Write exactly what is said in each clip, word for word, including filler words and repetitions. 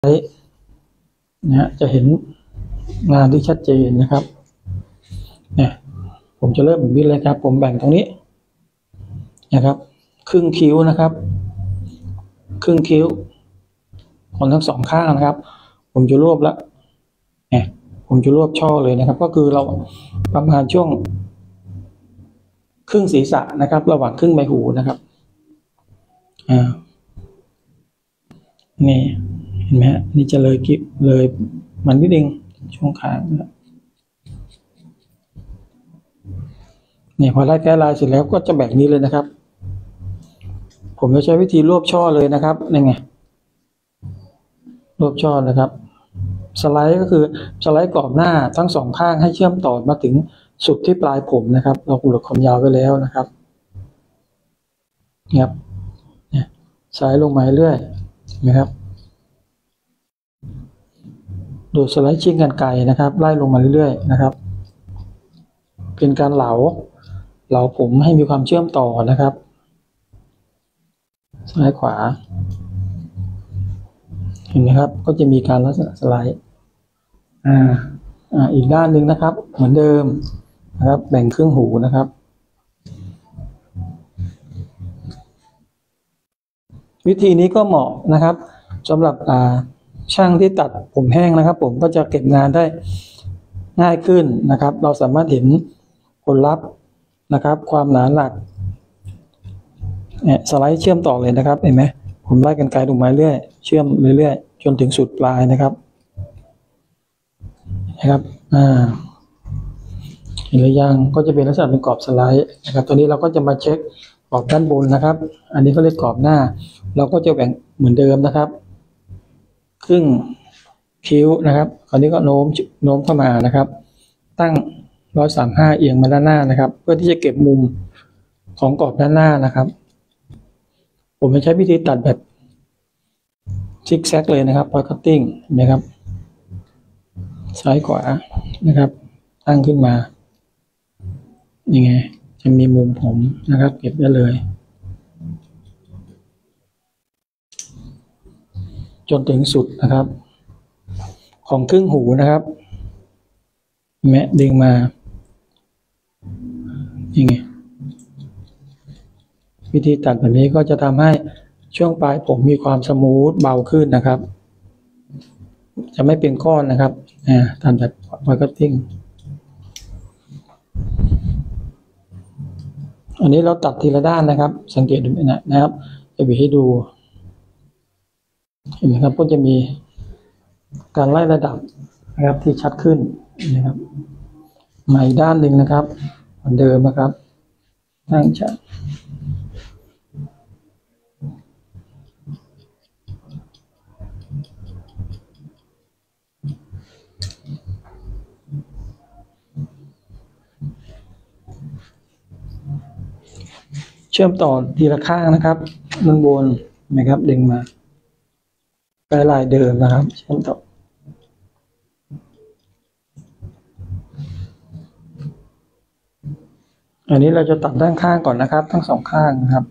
นะจะเห็นงานที่ชัดเจนนะครับเนี่ยผมจะเริ่มแบบนี้เลยครับผมแบ่งตรงนี้นะครับครึ่งคิ้วนะครับครึ่งคิ้วคนทั้งสองข้างนะครับผมจะรวบแล้วเนี่ยผมจะรวบช่อเลยนะครับก็คือเราประมาณช่วงครึ่งศีรษะนะครับระหว่างครึ่งใบหูนะครับอ่านี่เห็นไหมฮะนี่จะเลยกิเลยมันนิดนึงช่วงขานะครับเนี่ยพอไล่แก้ลายเสร็จแล้วก็จะแบ่งนี้เลยนะครับผมจะใช้วิธีรวบช่อเลยนะครับนี่ไงรวบช่อนะครับสไลด์ก็คือสไลด์กรอบหน้าทั้งสองข้างให้เชื่อมต่อมาถึงสุดที่ปลายผมนะครับเรากำหนดความยาวไว้แล้วนะครับเนี่ยเนี่ยสไลด์ลงมาเรื่อยนะครับดูสไลด์ชิ้นกันไกลนะครับไล่ลงมาเรื่อยๆนะครับเป็นการเหลาเหลาผมให้มีความเชื่อมต่อนะครับซ้ายขวาเห็นไหมครับก็จะมีการลักษณะสไลด์อ่าอ่าอีกด้านหนึ่งนะครับเหมือนเดิมนะครับแบ่งครึ่งหูนะครับวิธีนี้ก็เหมาะนะครับสำหรับอ่าช่างที่ตัดผมแห้งนะครับผมก็จะเก็บงานได้ง่ายขึ้นนะครับเราสามารถเห็นผลลัพธ์นะครับความหนาหนักเนี่ยสไลด์เชื่อมต่อเลยนะครับเห็นไหมผมไล่กันไกลลงมาเรื่อยเชื่อมเรื่อยๆจนถึงสุดปลายนะครับนะครับอ่าเห็นหรือยังก็จะเป็นลักษณะเป็นกรอบสไลด์นะครับตัวนี้เราก็จะมาเช็คกรอบด้านบนนะครับอันนี้เขาเรียกกรอบหน้าเราก็จะแบ่งเหมือนเดิมนะครับครึ่งคิ้วนะครับคราวนี้ก็โน้มโน้มเข้ามานะครับตั้งหนึ่งร้อยสามสิบห้าเอียงมาด้านหน้านะครับเพื่อที่จะเก็บมุมของกรอบด้านหน้านะครับผมจะใช้วิธีตัดแบบซิกแซกเลยนะครับพอยคัตติ้งนะครับซ้ายขวานะครับตั้งขึ้นมายังไงจะมีมุมผมนะครับเก็บได้เลยจนถึงสุดนะครับของครึ่งหูนะครับแมะดึงมายังไงวิธีตัดแบบนี้ก็จะทำให้ช่วงปลายผมมีความสมูทเบาขึ้นนะครับจะไม่เป็นก้อนนะครับอ่าทำแบบพอยคัตติ้งอันนี้เราตัดทีละด้านนะครับสังเกตดูนะนะครับจะบีให้ดูเห็นไหมครับก็จะมีการไล่ระดับนะครับที่ชัดขึ้นนะครับมาอีกด้านหนึ่งนะครับเหมือนเดิมนะครับตั้งชัดเชื่อมต่อทีละข้างนะครับด้านบนนะครับดึงมาไปลายเดิมนะครับเชื่อมต่ออันนี้เราจะตัดด้านข้างก่อนนะครับทั้งสองข้างนะครับ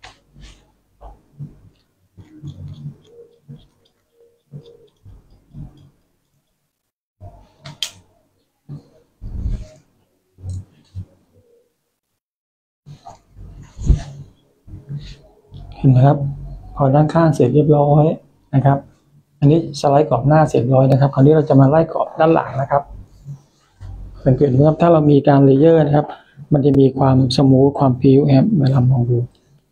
เห็นไหมครับพอด้านข้างเสร็จเรียบร้อยนะครับอันนี้สไลด์กรอบหน้าเสร็จร้อยนะครับคราวนี้เราจะมาไล่กรอบด้านหลังนะครับสังเกตดูครับถ้าเรามีการเลเยอร์นะครับมันจะมีความสมูทความพิ้วครับเวลามองดู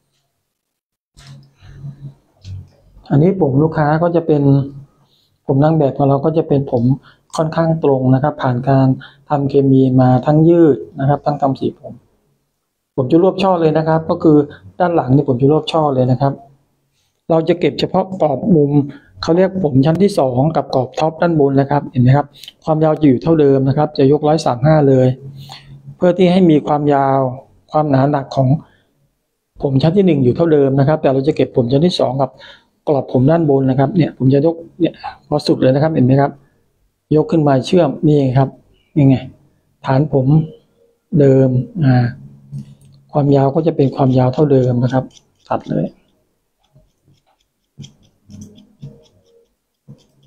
อันนี้ผมลูกค้าก็จะเป็นผมนางแบบของเราก็จะเป็นผมค่อนข้างตรงนะครับผ่านการทำเคมีมาทั้งยืดนะครับทั้งทำสีผมผมจะรวบช่อเลยนะครับก็คือด้านหลังนี่ผมจะรวบช่อเลยนะครับเราจะเก็บเฉพาะกรอบมุมเขาเรียกผมชั้นที่สองกับกรอบท็อปด้านบนนะครับเห็นไหมครับความยาวจะอยู่เท่าเดิมนะครับจะยกร้อยสามห้าเลยเพื่อที่ให้มีความยาวความหนาหนักของผมชั้นที่หนึ่งอยู่เท่าเดิมนะครับแต่เราจะเก็บผมชั้นที่สองกับกรอบผมด้านบนนะครับเนี่ยผมจะยกเนี่ยพอสุดเลยนะครับเห็นไหมครับยกขึ้นมาเชื่อมนี่ครับยังไงฐานผมเดิมอ่าความยาวก็จะเป็นความยาวเท่าเดิมนะครับตัดเลย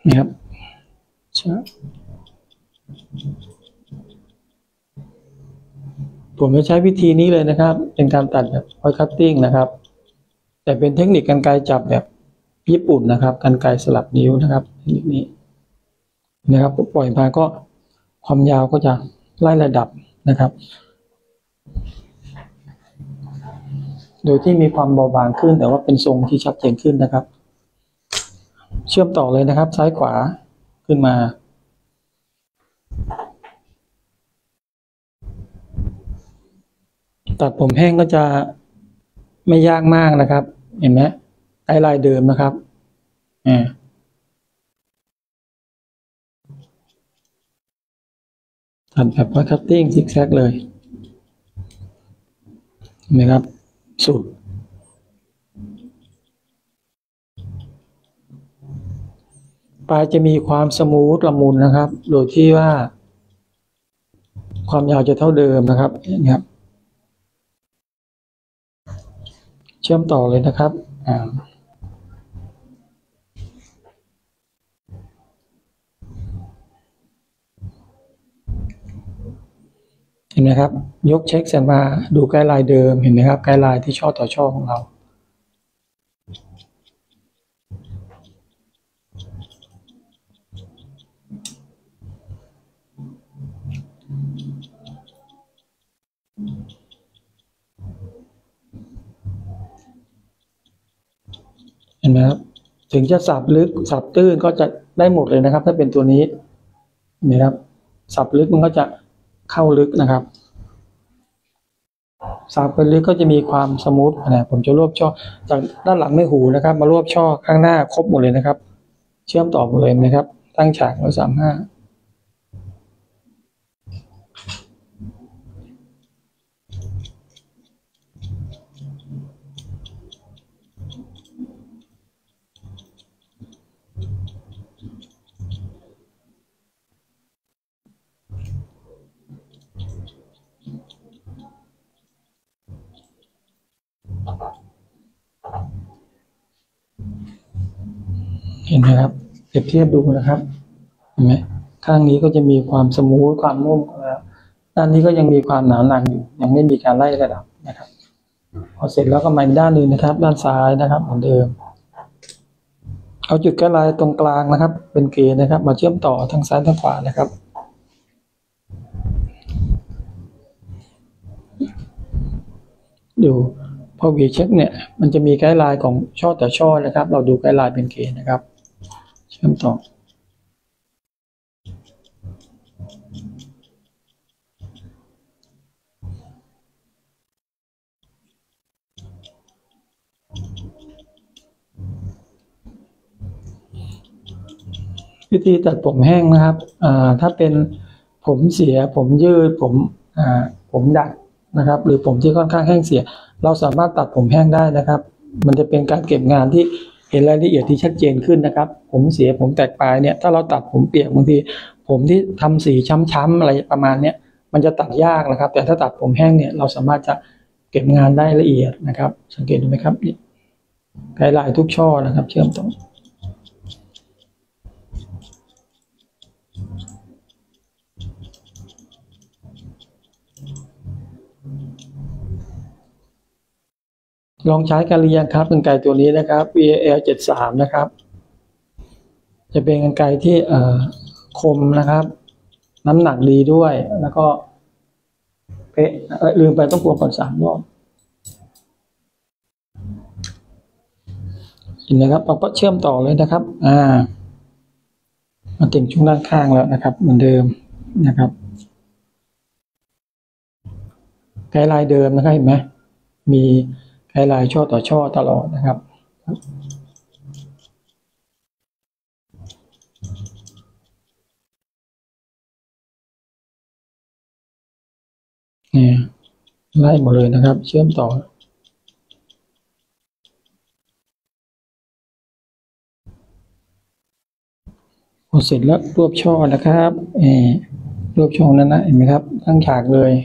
นะครับผมจะใช้วิธีนี้เลยนะครับเป็นการตัดแบบพอยคัตติ้งนะครับแต่เป็นเทคนิคกรรไกรจับแบบญี่ปุ่นนะครับกรรไกรสลับนิ้วนะครับเทคนิคนี้นะครับปล่อยมาก็ความยาวก็จะไล่ระดับนะครับโดยที่มีความเบาบางขึ้นแต่ว่าเป็นทรงที่ชัดเจนขึ้นนะครับเชื่อมต่อเลยนะครับซ้ายขวาขึ้นมาตัดผมแห้งก็จะไม่ยากมากนะครับเห็นไหมไอลายเดิมนะครับอ่าตัดแบบว่าคัตติ้งซิกแซกเลยเห็นไหมครับสุดปลายจะมีความสมูทละมุนนะครับโดยที่ว่าความยาวจะเท่าเดิมนะครับนี่ครับเชื่อมต่อเลยนะครับอ่าเห็นไหมครับยกเช็คเสร็จมาดูไกด์ไลน์เดิมเห็นไหมครับไกด์ไลน์ที่ช่อต่อช่อของเราเห็นไหมครับถึงจะสับลึกสับตื้นก็จะได้หมดเลยนะครับถ้าเป็นตัวนี้นี่ครับสับลึกมันก็จะเข้าลึกนะครับสับไปลึกก็จะมีความสมูทนะผมจะรวบช่อจากด้านหลังไม่หูนะครับมารวบช่อข้างหน้าครบหมดเลยนะครับเชื่อมต่อหมดเลยนะครับตั้งฉากร้อยสามห้าเห็นไหมครับเปรียบเทียบดูนะครับเห็นไหมข้างนี้ก็จะมีความสมูทความนุ่มแล้วด้านนี้ก็ยังมีความหนาหนักอยู่ยังไม่มีการไล่ระดับนะครับพอเสร็จแล้วก็มาด้านนึงนะครับด้านซ้ายนะครับเหมือนเดิมเอาจุดกระไลตรงกลางนะครับเป็นเกณฑ์นะครับมาเชื่อมต่อทั้งซ้ายทั้งขวานะครับดูพอวีเช็คเนี่ยมันจะมีไกด์ไลน์ของช่อต่อช่อนะครับเราดูไกด์ไลน์เป็นเกณฑ์นะครับเชื่อมต่อวิธีตัดผมแห้งนะครับอ่าถ้าเป็นผมเสียผมยืดผมอ่าผมดัดนะครับหรือผมที่ค่อนข้างแห้งเสียเราสามารถตัดผมแห้งได้นะครับมันจะเป็นการเก็บงานที่เห็นรายละเอียดที่ชัดเจนขึ้นนะครับผมเสียผมแตกปลายเนี่ยถ้าเราตัดผมเปียกบางทีผมที่ทำสีช้ำๆอะไรประมาณเนี้ยมันจะตัดยากนะครับแต่ถ้าตัดผมแห้งเนี่ยเราสามารถจะเก็บงานได้ละเอียดนะครับสังเกตดูไหมครับนี่ไกด์ไลน์ทุกช่อนะครับเชื่อมต่อลองใช้กันหรือยังครับกรรไกรตัวนี้นะครับ วี เอ แอล เจ็ดสิบสาม นะครับจะเป็นกรรไกรที่เอ่อคมนะครับน้ำหนักดีด้วยแล้วก็เป๊ะลืมไปต้องกลัวก่อนสามรอบเห็นไหมครับเราก็เชื่อมต่อเลยนะครับอ่ามาถึงช่วงด้านข้างแล้วนะครับเหมือนเดิมนะครับไกด์ไลน์เดิมนะครับเห็นไหมมีไกด์ไลน์ช่อต่อช่อตลอดนะครับนี่ไล่หมดเลยนะครับเชื่อมต่อพอเสร็จแล้วรวบช่อนะครับเออรวบช่อนั้นนะเห็นไหมครับตั้งฉากเลย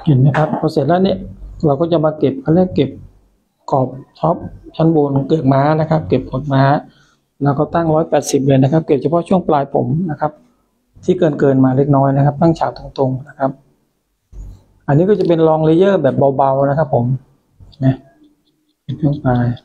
เห็นไหมครับพอเสร็จแล้วเนี่ยเราก็จะมาเก็บเขาเรียกเก็บขอบท็อปชั้นบนเกือกม้านะครับเก็บขดม้าแล้วก็ตั้งร้อยแปดสิบเลยนะครับเก็บเฉพาะช่วงปลายผมนะครับที่เกินเกินมาเล็กน้อยนะครับตั้งฉากตรงๆนะครับอันนี้ก็จะเป็นลองเลเยอร์แบบเบาๆนะครับผมนะเป็นช่วงปลาย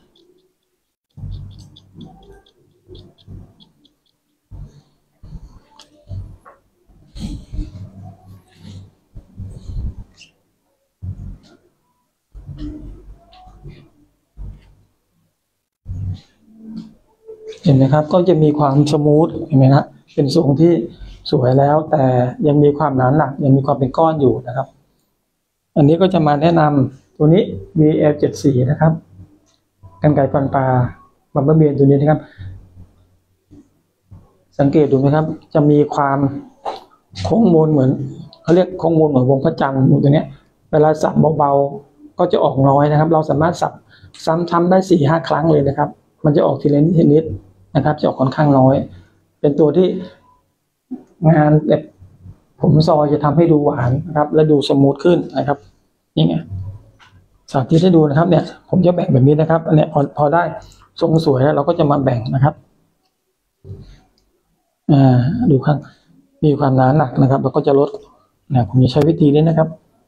เห็นไหมครับก็จะมีความสมูทเห็นไหมครับเป็นทรงที่สวยแล้วแต่ยังมีความหนาหนักยังมีความเป็นก้อนอยู่นะครับอันนี้ก็จะมาแนะนำตัวนี้ วี แอล เจ็ดสิบสี่ นะครับกรรไกรฟันปลาบัมเบอร์เบียนตัวนี้นะครับสังเกตดูไหมครับจะมีความโค้งมนเหมือนเขาเรียกโค้งมนเหมือนวงพระจันทร์ตัวนี้เวลาสับเบาๆก็จะออกน้อยนะครับเราสามารถสับซ้ำๆได้ สี่ห้า ครั้งเลยนะครับมันจะออกทีละนิดทีนิดนะครับจะออกค่อนข้างน้อยเป็นตัวที่งานแบบผมซอยจะทำให้ดูหวานนะครับและดูสมูทขึ้นนะครับนี่ไงสาธิตให้ดูนะครับเนี่ยผมจะแบ่งแบบนี้นะครับอันนี้พอพอได้ทรงสวยแล้วเราก็จะมาแบ่งนะครับอ่าดูข้างมีความหนาหนักนะครับเราก็จะลดนะผมจะใช้วิธีนี้นะครับ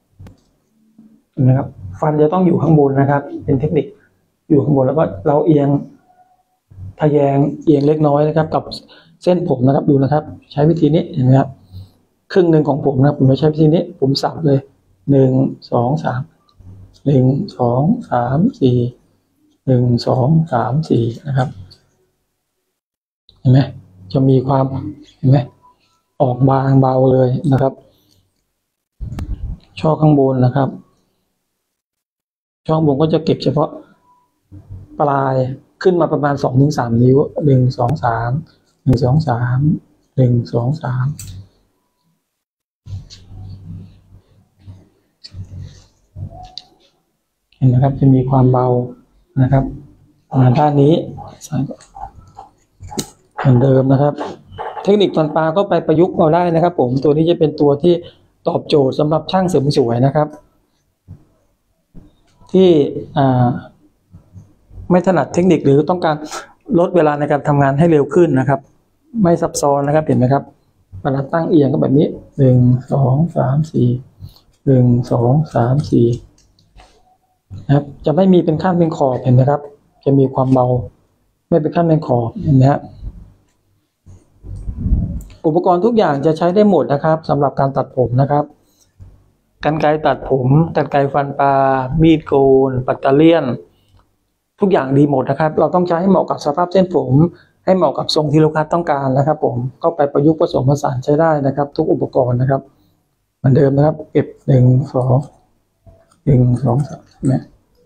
นะครับฟันจะต้องอยู่ข้างบนนะครับเป็นเทคนิคอยู่ข้างบนแล้วก็เราเอียงทะแยงเอียงเล็กน้อยนะครับกับเส้นผมนะครับดูนะครับใช้วิธีนี้เห็นไหมครับครึ่งหนึ่งของผมนะครับผมจะใช้วิธีนี้ผมสับเลยหนึ่งสองสามหนึ่งสองสามสี่หนึ่งสองสามสี่นะครับเห็นไหมจะมีความเห็นไหมออกบางเบาเลยนะครับช่อข้างบนนะครับช่องบนก็จะเก็บเฉพาะปลายขึ้นมาประมาณสองถึงสามนิ้วหนึ่งสองสามหนึ่งสองสามหนึ่งสองสามเห็นไหมครับจะมีความเบานะครับด้านนี้เหมือนเดิมนะครับเทคนิคฟันปลาก็ไปประยุกต์เอาได้นะครับผมตัวนี้จะเป็นตัวที่ตอบโจทย์สำหรับช่างเสริมสวยนะครับที่อ่าไม่ถนัดเทคนิคหรือต้องการลดเวลาในการทำงานให้เร็วขึ้นนะครับไม่ซับซ้อนนะครับเห็นไหมครับเวลาตั้งเอียงก็แบบนี้หนึ่งสองสามสี่หนึ่งสองสามสี่นะครับจะไม่มีเป็นขั้นเป็นขอบเห็นไหมครับจะมีความเบาไม่เป็นขั้นเป็นขอบเห็นไหมฮะอุปกรณ์ทุกอย่างจะใช้ได้หมดนะครับสำหรับการตัดผมนะครับกรรไกรตัดผมกรรไกรฟันปลามีดโกนปัตเตอร์เลียนทุกอย่างดีหมดนะครับเราต้องใช้ให้เหมาะกับสภาพเส้นผมให้เหมาะกับทรงที่ลูกค้าต้องการนะครับผมก็ไปประยุกต์ผสมผสานใช้ได้นะครับทุกอุปกรณ์นะครับเหมือนเดิมนะครับเก็บหนึ่งสองหนึ่งสองสามนะ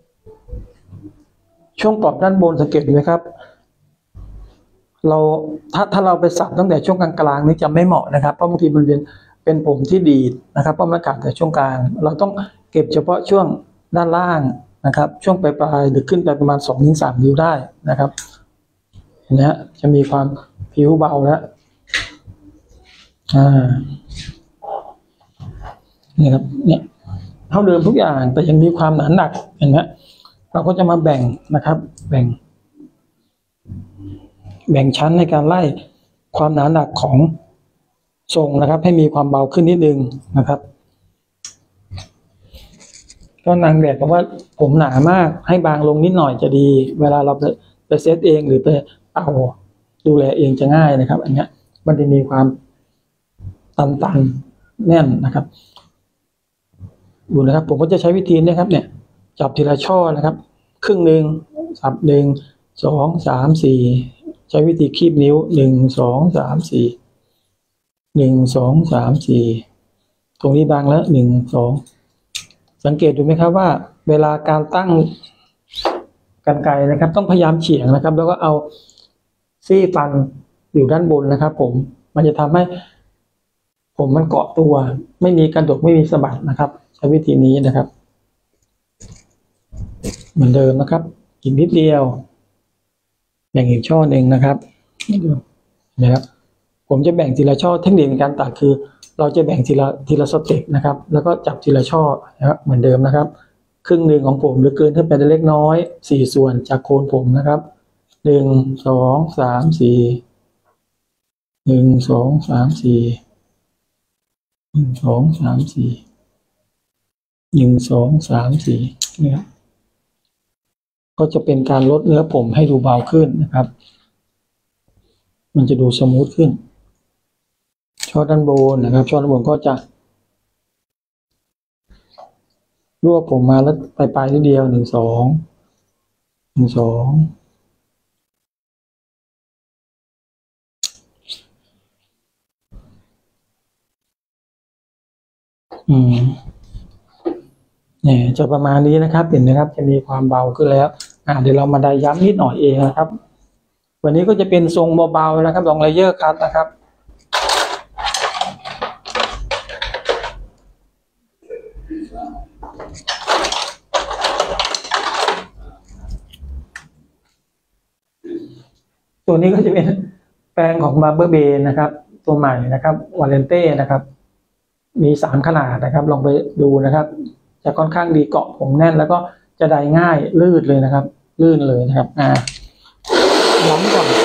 ช่วงกรอบด้านบนสังเกตดูไหมครับเราถ้าถ้าเราไปสับตั้งแต่ช่วงกลางๆนี้จะไม่เหมาะนะครับเพราะบางทีมันเป็นเป็นผมที่ดีดนะครับเพราะมันขาดแต่ช่วงกลางเราต้องเก็บเฉพาะช่วงด้านล่างนะครับช่วงปลายๆหรือขึ้นไปประมาณสองถึงสามนิ้วได้นะครับเห็นไหมฮะจะมีความผิวเบาแล้วอ่านี่ครับเนี่ยเท่าเดิมทุกอย่างแต่ยังมีความหนาหนักเห็นไหมเราก็จะมาแบ่งนะครับแบ่งแบ่งชั้นในการไล่ความหนาหนักของทรงนะครับให้มีความเบาขึ้นนิดนึงนะครับก็นางแบบบอกว่าผมหนามากให้บางลงนิดหน่อยจะดีเวลาเราไปไปเซตเองหรือไปเอาดูแลเองจะง่ายนะครับอันนี้มันจะมีความตันๆแน่นนะครับดูนะครับผมก็จะใช้วิธีนี้ครับเนี่ยจับทีละช่อนะครับครึ่งหนึ่งสับหนึ่งสองสามสี่ใช้วิธีคีบนิ้วหนึ่งสองสามสี่หนึ่งสองสามสี่ตรงนี้บางแล้วหนึ่งสองสังเกตดูไหมครับว่าเวลาการตั้งกรรไกรนะครับต้องพยายามเฉียงนะครับแล้วก็เอาซี่ฟันอยู่ด้านบนนะครับผมมันจะทำให้ผมมันเกาะตัวไม่มีกระดกไม่มีสะบัดนะครับใช้วิธีนี้นะครับเหมือนเดิมนะครับอีกนิดเดียวอย่างอีกช่อหนึ่งนะครับนะครับผมจะแบ่งทีละช่อเทคนิคในการตัดคือเราจะแบ่งทีละทีละสเต็ปนะครับ แล้วก็จับทีละช่อนะครับเหมือนเดิมนะครับครึ่งหนึ่งของผมหรือเกินขึ้นไปได้เล็กน้อยสี่ส่วนจากโคนผมนะครับหนึ่งสองสามสี่หนึ่งสองสามสี่หนึ่งสองสามสี่หนึ่งสองสามสี่เนี่ยก็จะเป็นการลดเนื้อผมให้ดูเบาขึ้นนะครับมันจะดูสมูทขึ้นช่อด้านบนนะครับช่อด้านบนก็จะรวบผมมาแล้วปลายปลายนิดเดียวหนึ่งสองหนึ่งสองอืมเนี่ยจะประมาณนี้นะครับเห็นไหมครับจะมีความเบาขึ้นแล้วอ่าเดี๋ยวเรามาได้ย้ำนิดหน่อยเองนะครับวันนี้ก็จะเป็นทรงเบาๆนะครับลองเลเยอร์คัทนะครับตัวนี้ก็จะเป็นแปรงของ Barber Bane นะครับตัวใหม่นะครับวาเลนเต้นะครับมีสามขนาดนะครับลองไปดูนะครับจะค่อนข้างดีเกาะผมแน่นแล้วก็จะได้ง่ายลื่นเลยนะครับลื่นเลยนะครับอ่าล้ำก่อน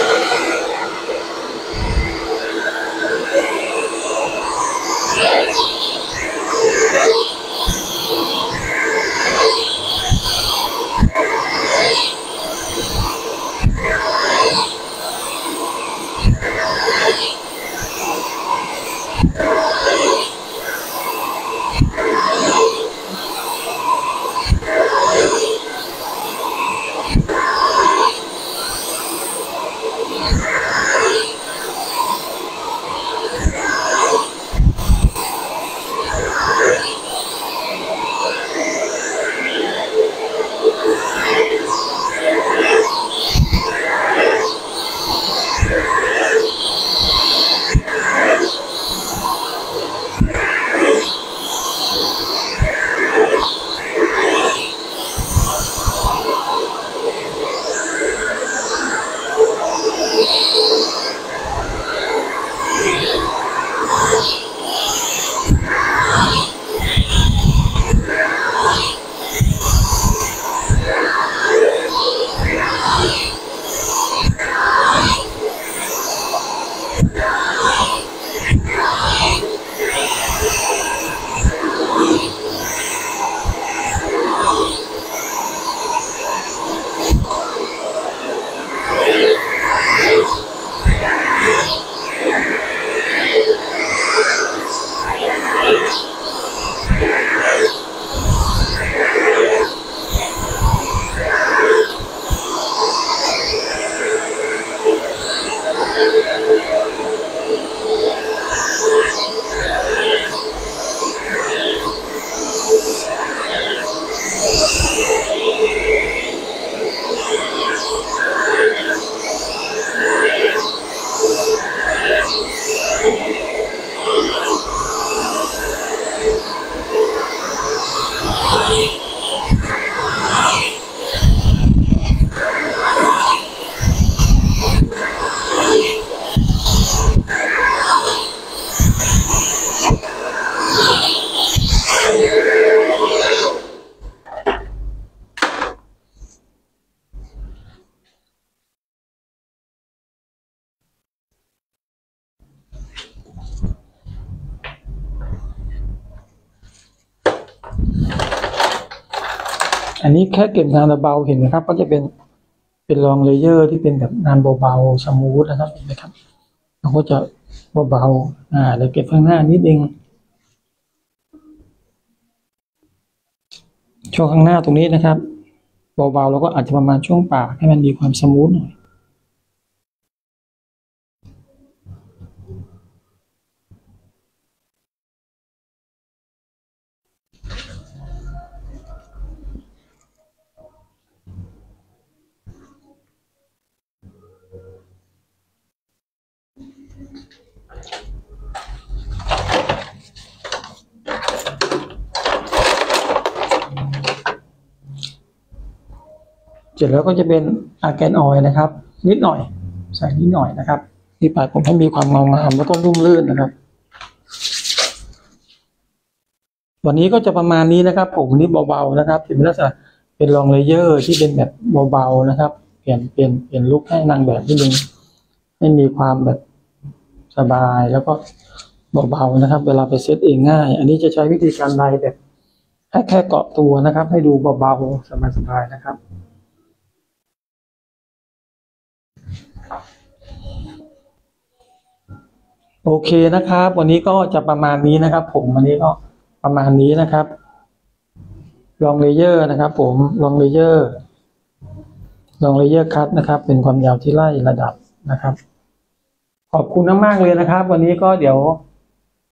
อันนี้แค่เก็บงานเบาเห็นไหมครับก็จะเป็นเป็นรองเลเยอร์ที่เป็นแบบงานเบาๆสมูทนะครับเห็นไหมครับเราก็จะเบาๆอ่าเดี๋ยวเก็บข้างหน้านิดนึงช่วงข้างหน้าตรงนี้นะครับเบาๆแล้วก็อาจจะประมาณช่วงปากให้มันมีความสมูทหน่อยเสร็จแล้วก็จะเป็นอาร์แกนออยล์นะครับนิดหน่อยใส่นิดหน่อยนะครับที่ปลายผมให้มีความเงางามแล้วก็นุ่มลื่นนะครับวันนี้ก็จะประมาณนี้นะครับผมวันนี้เบาๆนะครับเป็นลักษณะเป็นลองเลเยอร์ที่เป็นแบบเบาๆนะครับเปลี่ยนเปลี่ยนเปลี่ยนลุคให้นางแบบนิดนึงให้มีความแบบสบายแล้วก็เบาๆนะครับเวลาไปเซตเองง่ายอันนี้จะใช้วิธีการไล่แบบให้แค่เกาะตัวนะครับให้ดูเบาๆสบายๆนะครับโอเคนะครับวันนี้ก็จะประมาณนี้นะครับผมวันนี้ก็ประมาณนี้นะครับลองเลเยอร์นะครับผมลองเลเยอร์ลองเลเยอร์คัทนะครับเป็นความยาวที่ไล่ระดับนะครับขอบคุณมากๆเลยนะครับวันนี้ก็เดี๋ยว